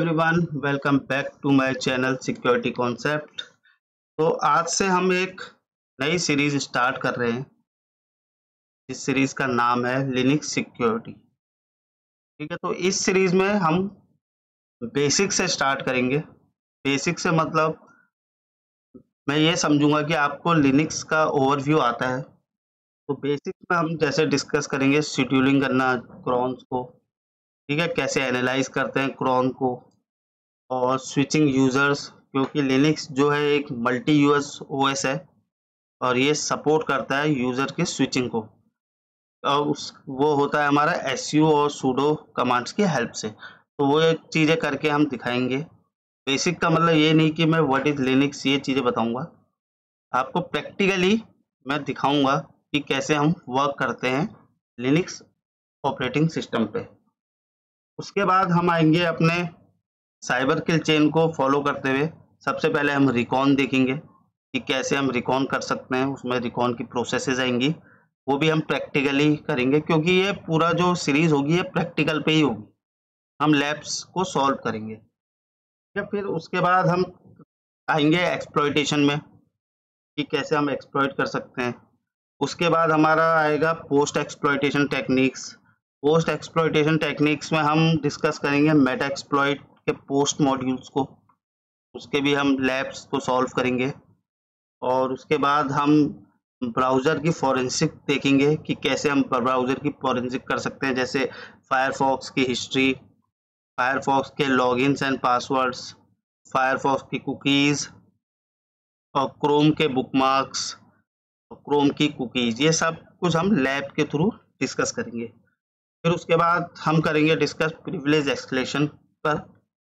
Everyone, welcome back to my channel security concept. तो आज से हम एक नई सीरीज स्टार्ट कर रहे हैं। इस सीरीज का नाम है लिनक्स सिक्योरिटी। ठीक है, तो इस सीरीज में हम बेसिक से स्टार्ट करेंगे। बेसिक से मतलब मैं ये समझूंगा कि आपको लिनक्स का ओवरव्यू आता है। तो बेसिक में हम जैसे डिस्कस करेंगे शेड्यूलिंग करना क्रॉन्स को, ठीक है, कैसे एनालाइज करते हैं क्रॉन को, और स्विचिंग यूजर्स, क्योंकि लिनक्स जो है एक मल्टी यूएस ओएस है और ये सपोर्ट करता है यूजर की स्विचिंग को। और वो होता है हमारा एसयू और सूडो कमांड्स की हेल्प से। तो वो चीज़ें करके हम दिखाएंगे। बेसिक का मतलब ये नहीं कि मैं व्हाट इज लिनक्स ये चीज़ें बताऊंगा, आपको प्रैक्टिकली मैं दिखाऊंगा कि कैसे हम वर्क करते हैं लिनक्स ऑपरेटिंग सिस्टम पे। उसके बाद हम आएंगे अपने साइबर किल चेन को फॉलो करते हुए। सबसे पहले हम रिकॉन देखेंगे कि कैसे हम रिकॉन कर सकते हैं, उसमें रिकॉन की प्रोसेसेस आएंगी, वो भी हम प्रैक्टिकली करेंगे, क्योंकि ये पूरा जो सीरीज होगी ये प्रैक्टिकल पे ही होगी, हम लैब्स को सॉल्व करेंगे। ठीक है, फिर उसके बाद हम आएंगे एक्सप्लॉयटेशन में कि कैसे हम एक्सप्लॉयट कर सकते हैं। उसके बाद हमारा आएगा post exploitation techniques. Post exploitation techniques में हम डिस्कस करेंगे मेटा एक्सप्लॉयट के पोस्ट मॉड्यूल्स को, उसके भी हम लैब्स को सॉल्व करेंगे। और उसके बाद हम ब्राउज़र की फॉरेंसिक देखेंगे कि कैसे हम ब्राउज़र की फॉरेंसिक कर सकते हैं, जैसे फायरफॉक्स की हिस्ट्री, फायरफॉक्स के लॉगिन्स एंड पासवर्ड्स, फायरफॉक्स की कुकीज़ और क्रोम के बुकमार्क्स, क्रोम की कुकीज़, ये सब कुछ हम लैब के थ्रू डिस्कस करेंगे। फिर उसके बाद हम करेंगे डिस्कस प्रिविलेज एस्केलेशन पर।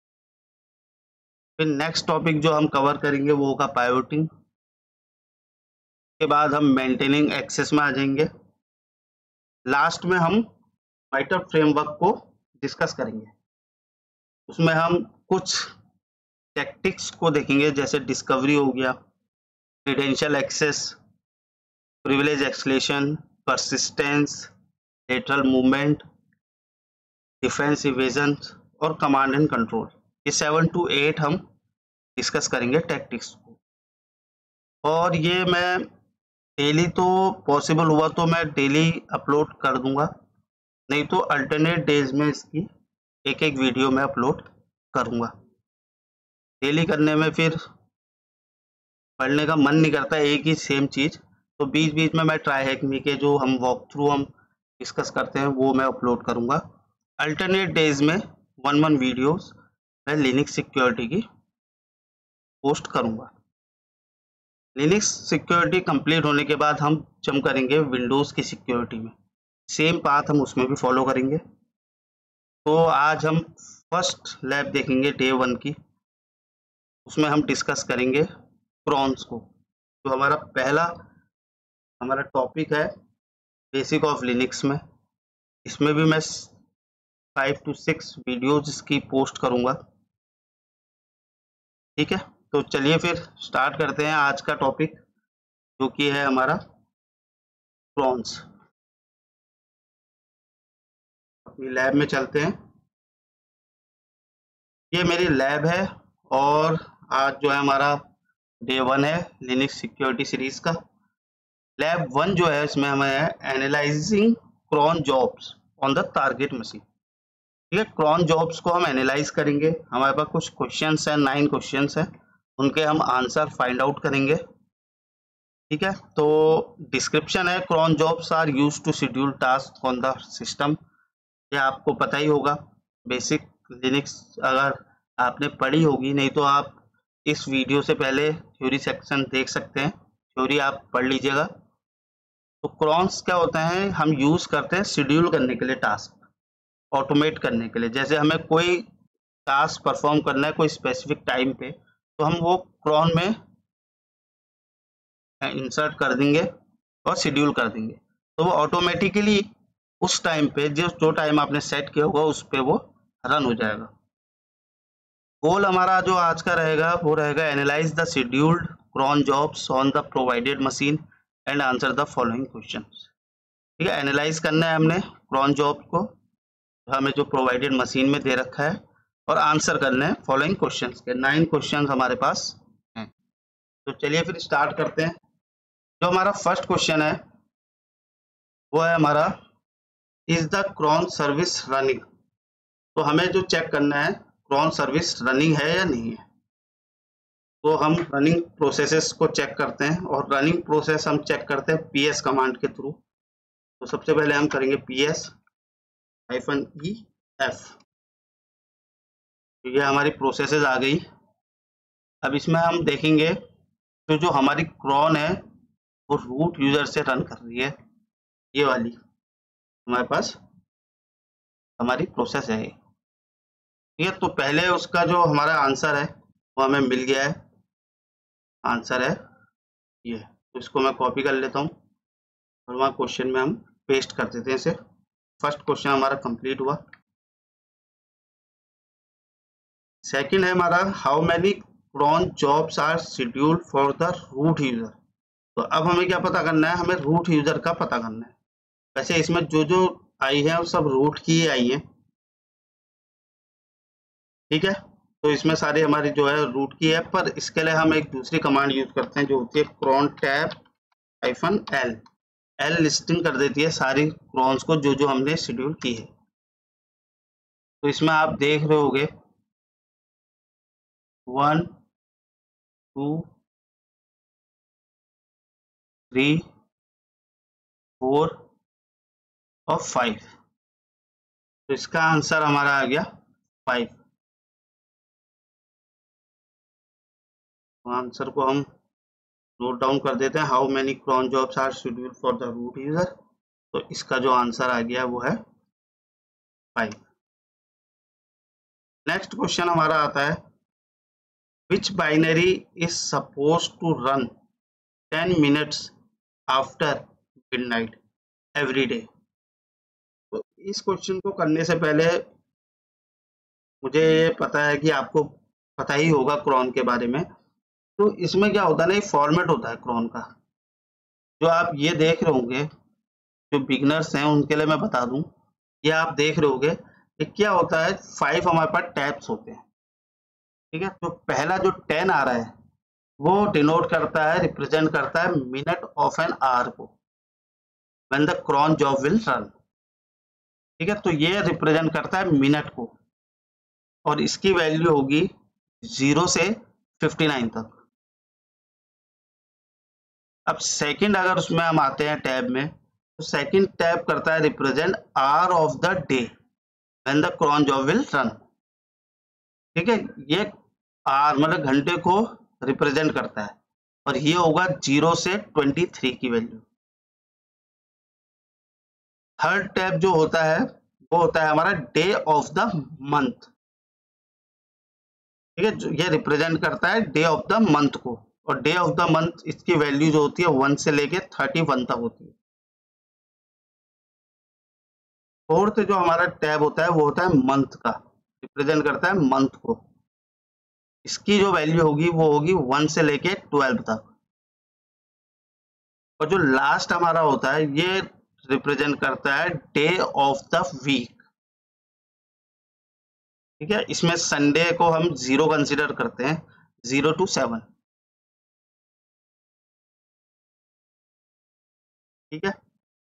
फिर नेक्स्ट टॉपिक जो हम कवर करेंगे वो होगा पाइवटिंग। के बाद हम मेंटेनिंग एक्सेस में आ जाएंगे। लास्ट में हम माइटर फ्रेमवर्क को डिस्कस करेंगे। उसमें हम कुछ टैक्टिक्स को देखेंगे, जैसे डिस्कवरी हो गया, credential access, privilege escalation, persistence, lateral movement, defence evasion और कमांड एंड कंट्रोल। ये 7 to 8 हम डिस्कस करेंगे टैक्टिक्स को। और ये मैं डेली तो पॉसिबल हुआ तो मैं डेली अपलोड कर दूंगा, नहीं तो अल्टरनेट डेज में इसकी एक एक वीडियो में अपलोड करूंगा। डेली करने में फिर पढ़ने का मन नहीं करता एक ही सेम चीज़, तो बीच बीच में मैं ट्राई हैक मी के जो हम वॉक थ्रू हम डिस्कस करते हैं वो मैं अपलोड करूंगा। अल्टरनेट डेज में वन वीडियोस मैं लिनक्स सिक्योरिटी की पोस्ट करूंगा। लिनक्स सिक्योरिटी कंप्लीट होने के बाद हम जंप करेंगे विंडोज़ की सिक्योरिटी में। सेम पाथ हम उसमें भी फॉलो करेंगे। तो आज हम फर्स्ट लैब देखेंगे डे 1 की। उसमें हम डिस्कस करेंगे क्रॉन्स को, जो हमारा पहला हमारा टॉपिक है बेसिक ऑफ लिनक्स में। इसमें भी मैं 5 to 6 वीडियोज इसकी पोस्ट करूंगा। ठीक है, तो चलिए फिर स्टार्ट करते हैं आज का टॉपिक, जो कि है हमारा क्रॉन्स। अपनी लैब में चलते हैं। ये मेरी लैब है और आज जो है हमारा डे 1 है लिनक्स सिक्योरिटी सीरीज का। लैब 1 जो है इसमें हमें है analysing cron jobs on the target machine. ठीक है, क्रॉन जॉब्स को हम एनालाइज करेंगे। हमारे पास कुछ क्वेश्चंस हैं, 9 क्वेश्चंस हैं, उनके हम आंसर फाइंड आउट करेंगे। ठीक है, तो डिस्क्रिप्शन है cron jobs are used to schedule task on the system. ये आपको पता ही होगा, बेसिक लिनक्स अगर आपने पढ़ी होगी, नहीं तो आप इस वीडियो से पहले थ्योरी सेक्शन देख सकते हैं, थ्योरी आप पढ़ लीजिएगा। तो क्रॉन्स क्या होते हैं, हम यूज करते हैं शेड्यूल करने के लिए, टास्क ऑटोमेट करने के लिए। जैसे हमें कोई टास्क परफॉर्म करना है कोई स्पेसिफिक टाइम पे, तो हम वो क्रॉन में इंसर्ट कर देंगे और शेड्यूल कर देंगे, तो वो ऑटोमेटिकली उस टाइम पे जो टाइम आपने सेट किया होगा उस पे वो रन हो जाएगा। गोल हमारा जो आज का रहेगा वो रहेगा analyse the scheduled cron jobs on the provided machine and answer the following questions. ठीक है, एनालाइज करना है हमने क्रॉन जॉब को, हमें जो प्रोवाइडेड मशीन में दे रखा है, और आंसर करने हैं फॉलोइंग क्वेश्चंस के। 9 क्वेश्चंस हमारे पास हैं। तो चलिए फिर स्टार्ट करते हैं। जो हमारा फर्स्ट क्वेश्चन है वो है हमारा, is the cron service running. तो हमें जो चेक करना है क्रॉन सर्विस रनिंग है या नहीं है। तो हम रनिंग प्रोसेसेस को चेक करते हैं, और रनिंग प्रोसेस हम चेक करते हैं पीएस कमांड के थ्रू। तो सबसे पहले हम करेंगे PS-EF। ये हमारी प्रोसेसेस आ गई। अब इसमें हम देखेंगे तो जो हमारी क्रॉन है वो रूट यूजर से रन कर रही है। ये वाली हमारे पास हमारी प्रोसेस है। ठीक है, तो पहले उसका जो हमारा आंसर है वो हमें मिल गया है। आंसर है ये, तो इसको मैं कॉपी कर लेता हूँ और वहाँ क्वेश्चन में हम पेस्ट कर देते हैं इसे। फर्स्ट क्वेश्चन हमारा कंप्लीट हुआ। सेकंड है हमारा, how many cron jobs are scheduled for the root user. तो अब हमें क्या पता करना है, हमें रूट यूजर का पता करना है। वैसे इसमें जो जो आई है वो सब रूट की ही आई है। ठीक है, तो इसमें सारी हमारी जो है रूट की है, पर इसके लिए हम एक दूसरी कमांड यूज करते हैं जो होती है cron tab-l। एल लिस्टिंग कर देती है सारी क्रॉन्स को जो जो हमने शेड्यूल की है। तो इसमें आप देख रहे होगे 1 2 3 4 और 5। तो इसका आंसर हमारा आ गया 5। तो आंसर को हम नोट डाउन कर देते हैं, how many cron jobs are scheduled for the root user. तो इसका जो आंसर आ गया वो है 5। नेक्स्ट क्वेश्चन हमारा आता है, which binary is suppose to run 10 minutes after midnight every day. तो इस क्वेश्चन को करने से पहले मुझे ये पता है कि आपको पता ही होगा क्रॉन के बारे में। तो इसमें क्या होता है ना, एक फॉर्मेट होता है क्रॉन का, जो आप ये देख रहे होंगे। जो बिगनर्स हैं उनके लिए मैं बता दूं, ये आप देख रहे होंगे कि क्या होता है, 5 हमारे पास टैब्स होते हैं। ठीक है, तो पहला जो 10 आ रहा है वो डिनोट करता है, रिप्रेजेंट करता है मिनट ऑफ एन आवर को, when the cron job will run. ठीक है, तो ये रिप्रेजेंट करता है मिनट को, और इसकी वैल्यू होगी 0 से 59 तक। अब सेकंड अगर उसमें हम आते हैं टैब में, तो सेकंड टैब करता है represent hour of the day when the cron job will run. ठीक है, ये आवर मतलब घंटे को रिप्रेजेंट करता है, और ये होगा 0 से 23 की वैल्यू। थर्ड टैब जो होता है वो होता है हमारा डे ऑफ द मंथ। ठीक है, ये रिप्रेजेंट करता है डे ऑफ द मंथ को, और डे ऑफ द मंथ इसकी वैल्यू जो होती है 1 से लेके 31 तक होती है। फोर्थ जो हमारा टैब होता है वो होता है मंथ का, रिप्रेजेंट करता है मंथ को। इसकी जो वैल्यू होगी वो होगी 1 से लेके 12 तक। और जो लास्ट हमारा होता है ये रिप्रेजेंट करता है डे ऑफ द वीक। ठीक है, इसमें संडे को हम 0 कंसिडर करते हैं, 0 to 7। ठीक है,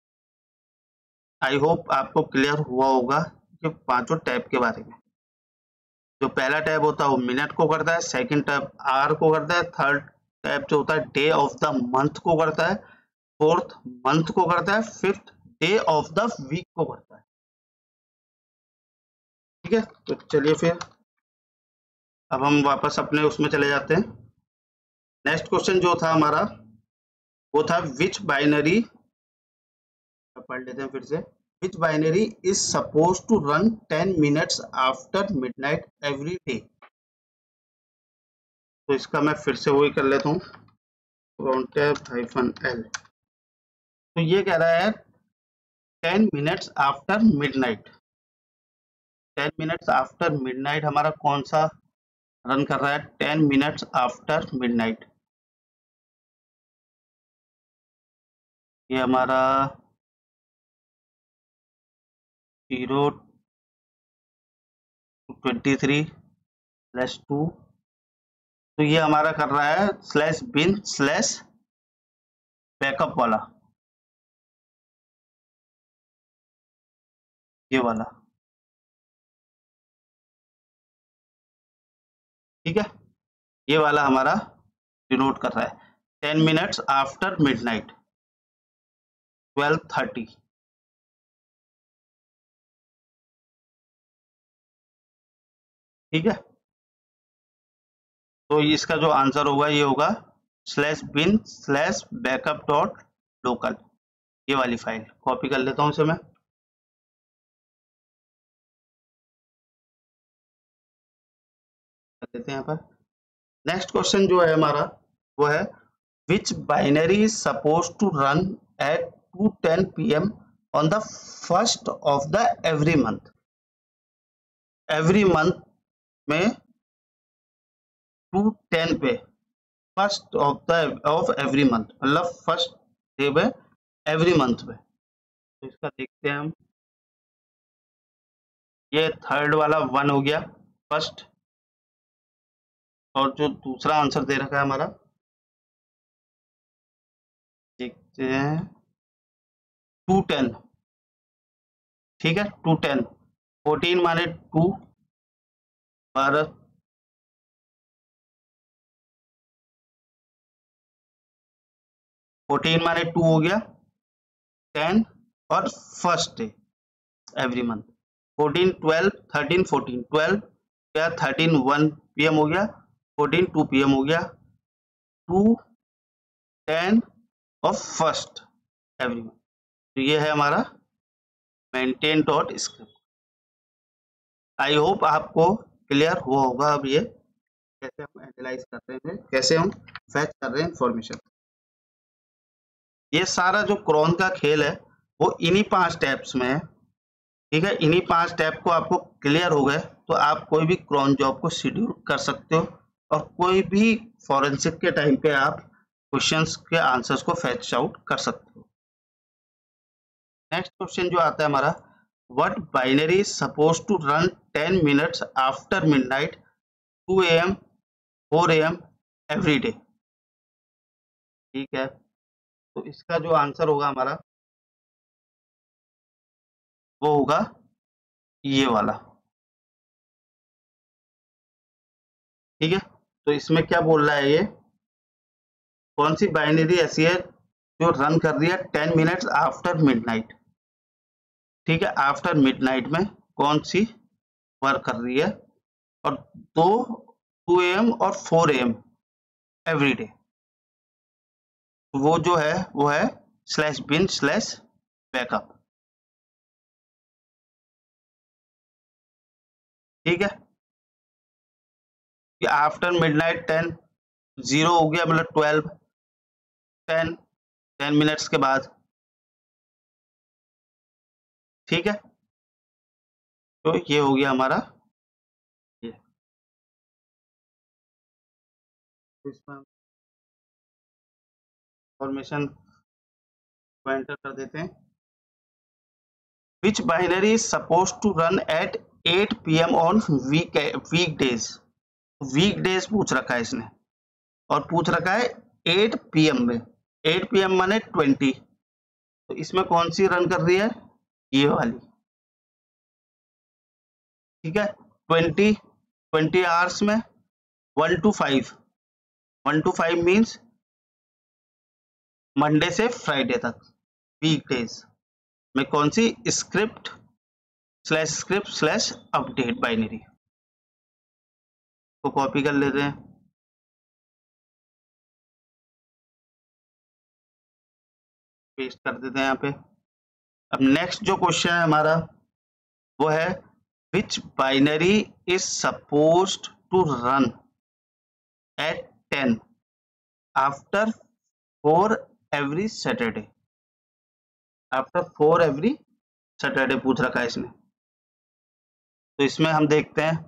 आई होप आपको क्लियर हुआ होगा कि पांचों टैब के बारे में। जो पहला टैब होता है वो मिनट को करता है, सेकंड टैब आवर को करता है, थर्ड टैब जो होता है डे ऑफ द मंथ को करता है, फोर्थ मंथ को करता है, fifth day of the week को करता है। ठीक है, तो चलिए फिर अब हम वापस अपने उसमें चले जाते हैं। नेक्स्ट क्वेश्चन जो था हमारा वो था, विच बाइनरी, पढ़ लेते हैं फिर से, which binary is suppose to run 10 minutes after midnight every day. तो इसका मैं फिर से वही कर लेता हूँ, -l। तो ये कह रहा है 10 minutes after midnight. 10 minutes after midnight हमारा कौन सा रन कर रहा है, 10 minutes आफ्टर मिडनाइट। ये हमारा 0 23/2, तो ये हमारा कर रहा है स्लैश बिन स्लैश बैकअप वाला, ये वाला, ठीक है। ये वाला हमारा डिनोट कर रहा है 10 मिनट्स आफ्टर मिडनाइट 12:30, ठीक है। तो इसका जो आंसर होगा ये होगा slash bin slash backup dot local, ये वाली फाइल कॉपी कर लेता हूँ इसे मैं। कर लेते हैं यहाँ पर। नेक्स्ट क्वेश्चन जो है हमारा वो है which binary is suppose to run at 2:10 PM on the first of the every month. Every month में 2:10 पे, फर्स्ट ऑफ एवरी मंथ, मतलब फर्स्ट डे पे एवरी मंथ में। तो इसका देखते हैं हम। ये थर्ड वाला 1 हो गया फर्स्ट, और जो दूसरा आंसर दे रखा है हमारा, देखते हैं 2:10, ठीक है। 2:10 14 माने 2 12, 14 माने 2 हो गया 10, और फर्स्ट डे एवरी मंथ 14 12 13 14 12 क्या 13 1 PM हो गया, 14 2 PM हो गया, 2 10 और फर्स्ट एवरी मंथ। तो ये है हमारा maintain dot script. I hope आपको क्लियर हुआ होगा अब ये कैसे हम एनालाइज कर रहे हैं, कैसे हम फैच कर रहे हैं इंफॉर्मेशन। ये सारा जो क्रॉन का खेल है वो इन्हीं 5 स्टेप्स में है, ठीक है। इन्हीं 5 स्टेप को आपको क्लियर हो गए तो आप कोई भी क्रॉन जॉब को शेड्यूल कर सकते हो, और कोई भी फॉरेंसिक के टाइम पे आप क्वेश्चंस के आंसर्स को फैच आउट कर सकते हो। नेक्स्ट क्वेश्चन जो आता है हमारा, what binary is suppose to run 10 minutes after midnight 2 AM 4 AM every day, ठीक है। तो इसका जो आंसर होगा हमारा वो होगा ये वाला, ठीक है। तो इसमें क्या बोल रहा है, ये कौन सी बाइनरी ऐसी है जो रन कर रही है 10 मिनट्स आफ्टर मिडनाइट, ठीक है। आफ्टर मिडनाइट में कौन सी वर्क कर रही है, और 2 AM और 4 AM एवरी डे। वो जो है वो है स्लैश बिन स्लैश बैकअप, ठीक है। आफ्टर मिडनाइट 10 0 हो गया, मतलब 12 10 मिनट्स के बाद, ठीक है। तो ये हो गया हमारा ये। इसमें इंफॉर्मेशन को एंटर कर देते हैं। Which binary is suppose to run at 8 PM on weekdays. Weekdays पूछ रखा है इसने, और पूछ रखा है 8 PM में। 8 PM माने 20, तो इसमें कौन सी रन कर रही है, ये वाली, ठीक है। 20 आवर्स में 1 to 5, 1 to 5 मीन्स मंडे से फ्राइडे तक, वीकडेज में कौन सी स्क्रिप्ट स्लैश अपडेट बाइनरी को कॉपी कर लेते हैं, पेस्ट कर देते हैं यहाँ पे। अब नेक्स्ट जो क्वेश्चन है हमारा वो है which binary is supposed to run at 10 after 4 every Saturday. After 4 every Saturday पूछ रखा है इसने। तो इसमें हम देखते हैं,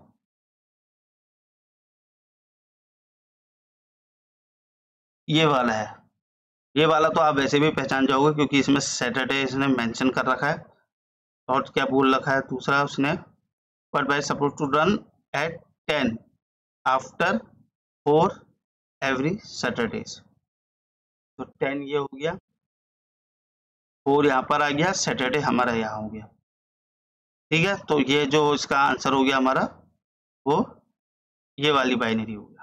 ये वाला है, ये वाला तो आप वैसे भी पहचान जाओगे क्योंकि इसमें सैटरडे इसने मेंशन कर रखा है। और क्या बोल रखा है दूसरा उसने, पर batch suppose to run at 10 after 4 every Saturdays. तो 10 ये हो गया, 4 यहाँ पर आ गया, सैटरडे हमारा यहाँ हो गया। ठीक है, तो ये जो इसका आंसर हो गया हमारा, वो ये वाली बाइनरी हो गया।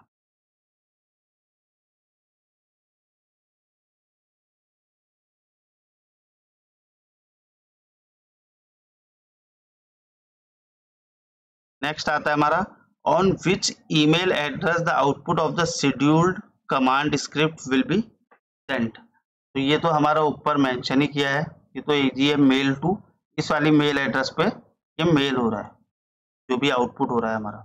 नेक्स्ट आता है हमारा, on which email address the output of the scheduled command script will be sent. तो ये तो हमारा ऊपर मेंशन ही किया है, ये तो ये मेल टू, इस वाली मेल एड्रेस पे ये मेल हो रहा है, जो भी आउटपुट हो रहा है हमारा।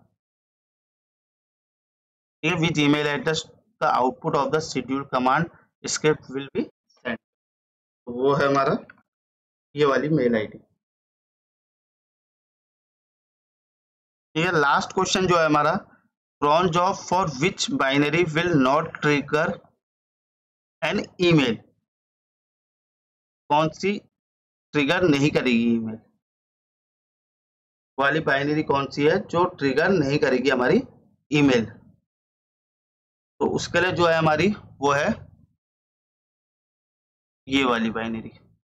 ठीक है, which email address the output of the scheduled command script will be sent, तो वो है हमारा ये वाली मेल आईडी। ठीक है, लास्ट क्वेश्चन जो है हमारा, cron job for which binary will not trigger an email. कौन सी ट्रिगर नहीं करेगी ईमेल वाली बाइनरी, कौन सी है जो ट्रिगर नहीं करेगी हमारी ईमेल। तो उसके लिए जो है हमारी वो है ये वाली बाइनरी।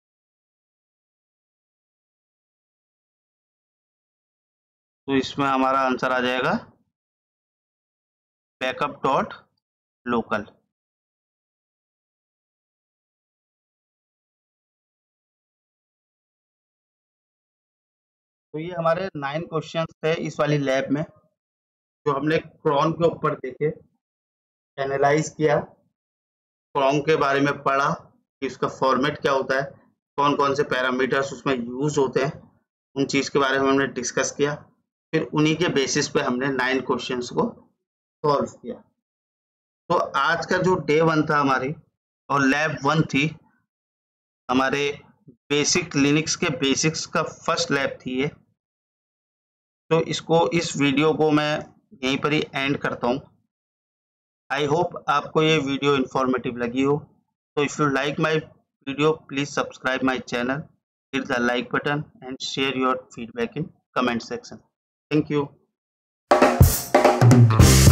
तो इसमें हमारा आंसर आ जाएगा बैकअप डॉट लोकल। तो ये हमारे 9 क्वेश्चंस थे इस वाली लैब में, जो हमने क्रॉन के ऊपर देखे, एनालाइज किया, क्रॉन के बारे में पढ़ा कि उसका फॉर्मेट क्या होता है, कौन कौन से पैरामीटर्स उसमें यूज होते हैं, उन चीज़ के बारे में हमने डिस्कस किया। फिर उन्हीं के बेसिस पे हमने 9 क्वेश्चंस को सॉल्व किया। तो आज का जो डे 1 था हमारी, और लैब 1 थी हमारे बेसिक लिनक्स के बेसिक्स का फर्स्ट लैब थी ये। तो इस वीडियो को मैं यहीं पर ही एंड करता हूँ। आई होप आपको ये वीडियो इंफॉर्मेटिव लगी हो। तो if you like my video, please subscribe my channel, hit the like button and share your feedback in comment section. Thank you.